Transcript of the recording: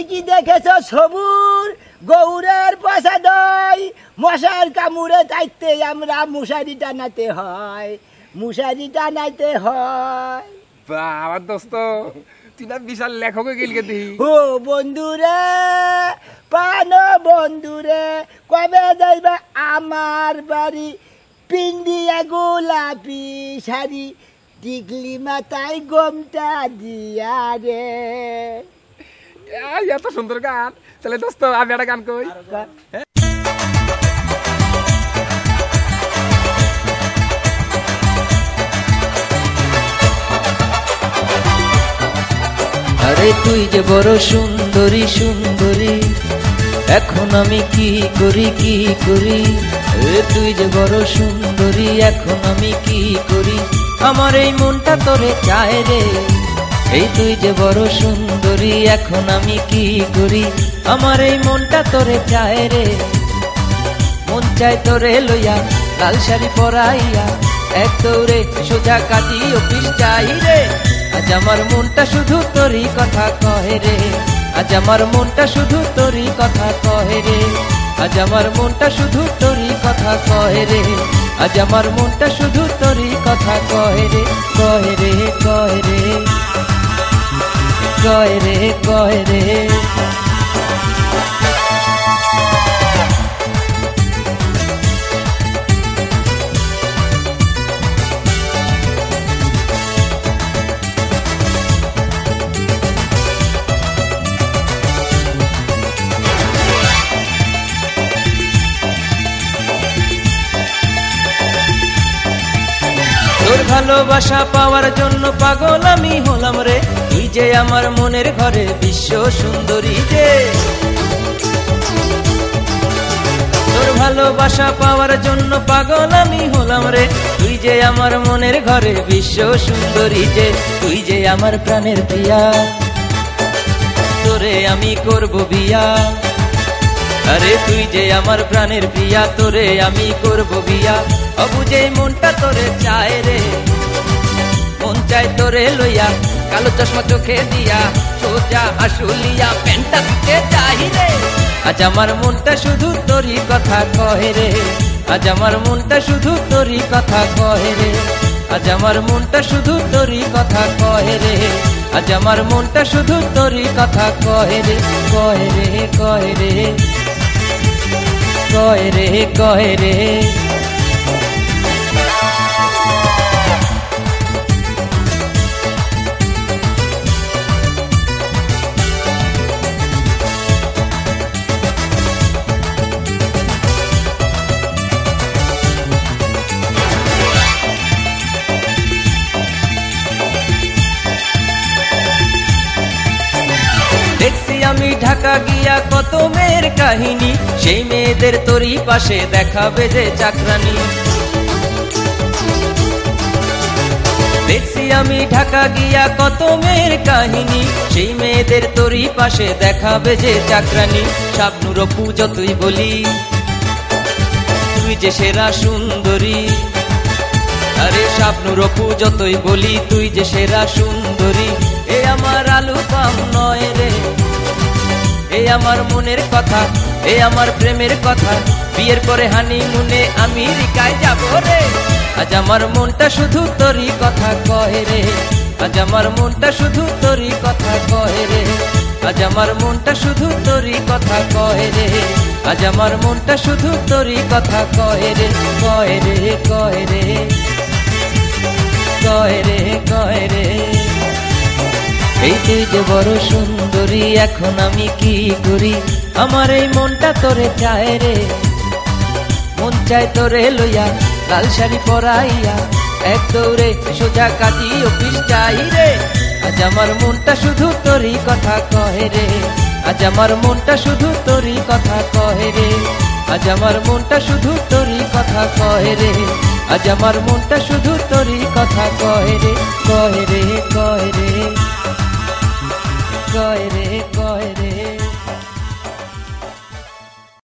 কি দেখেছ সবুর গৌরের পয়সা দই মশার কামড়ে চাইতে আমরা মশারি টানাতে হয় আমার দোস্ত তুই না বিশাল লেখক গেলকে তুই ও বন্ধুরে পানো বন্ধুরে কবে যাইবা আমার বাড়ি পিন্ডিয়া গোলাপি শাড়ি টিকলি মাথায় গোমটা দিয়া রে এত সুন্দর গান তাহলে দোস্ত আমি একটা গান কই আরে তুই যে বড় সুন্দরী সুন্দরী এখন আমি কি করি তুই যে বড় সুন্দরী এখন আমি কি করি আমার এই মনটা তোরে চায় রে এই তুই যে বড় সুন্দরী এখন আমি কি করি আমার এই মনটা তোরে চায় রে মন চায় তোরে লইয়া লাল শাড়ি পরাইয়া এক দৌড়ে সোজা কাটি অফিস যাই রে আজ আমার মনটা শুধু তোরই কথা কহে রে আজ আমার মনটা শুধু তোরই কথা কহে রে আজ আমার মনটা শুধু তোরই কথা কহে রে আজ আমার মনটা শুধু তোরই কথা কহে রে কহে রে কহে রে কহে রে কহে রে তোর ভালোবাসা পাওয়ার জন্য পাগল আমি হলাম রে তুই যে আমার মনের ঘরে বিশ্ব সুন্দরী যে তোর ভালোবাসা পাওয়ার জন্য পাগল আমি হলাম রে তুই যে আমার মনের ঘরে বিশ্ব সুন্দরী যে তুই যে আমার প্রাণের প্রিয়া তোরে আমি করব বিয়া আরে তুই যে আমার প্রাণের প্রিয়া তোরে আমি করব বিয়া অবুঝে মনটা তোরে চায় রে মন চায় তোরে লইয়া কালো চশমা চোখে দিয়া সোজা হাসুলিয়া প্যান্টটা দিতে চাই রে আজ আমার মনটা শুধু তোরই কথা কহে রে আজ আমার মনটা শুধু তোরই কথা কহে রে আজ আমার মনটা শুধু তোরই কথা কহে রে আজ আমার মনটা শুধু তোরই কথা কহে রে কহে রে কহে রে কহে রে কহে রে দেখছি আমি ঢাকা গিয়া কত মেয়ের কাহিনী সেই মেয়েদের তোরই পাশে দেখাবে যে চাকরানি দেখছি আমি ঢাকা গিয়া কত মেয়ের কাহিনী সেই মেয়েদের তোরই পাশে দেখাবে যে চাকরানি শাবনূর অপু যতই বলি তুই যে সেরা সুন্দরী আরে শাবনূর অপু যতই বলি তুই যে সেরা সুন্দরী এ আমার আলু পাম নয় রে এ আমার মনের কথা এ আমার প্রেমের কথা বিয়ের পরে হানিমুনে আমেরিকায় যাব রে আজ আমার মনটা শুধু তোরই কথা কহে রে আজ আমার মনটা শুধু তোরই কথা কহে রে আজ আমার মনটা শুধু তোরই কথা কহে রে আজ আমার মনটা শুধু তোরই কথা কহে রে কহে রে কহে রে কহে রে কহে রে এই তুই যে বড় সুন্দরী এখন আমি কি করি আমার এই মনটা তোরে চায় রে মন চায় তোরে লইয়া লাল শাড়ি পরাইয়া এক দৌড়ে সোজা কাটি অফিস যাই রে আজ আমার মনটা শুধু তোরই কথা কহে রে আজ আমার মনটা শুধু তোরই কথা কহে রে আজ আমার মনটা শুধু তোরই কথা কহে রে আজ আমার মনটা শুধু তোরই কথা কহে রে কহে রে কহে রে কহে রে কহে রে